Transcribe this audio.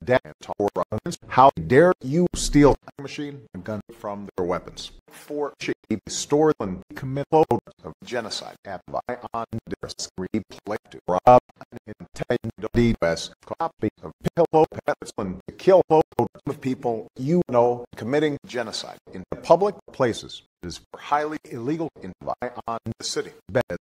Torrance, how dare you steal a machine and gun from their weapons? For she store and commit loads of genocide at Vyond Disc Replay to rob an intended copy of pillow pets and to kill loads of people you know committing genocide in public places is highly illegal in Vyond City.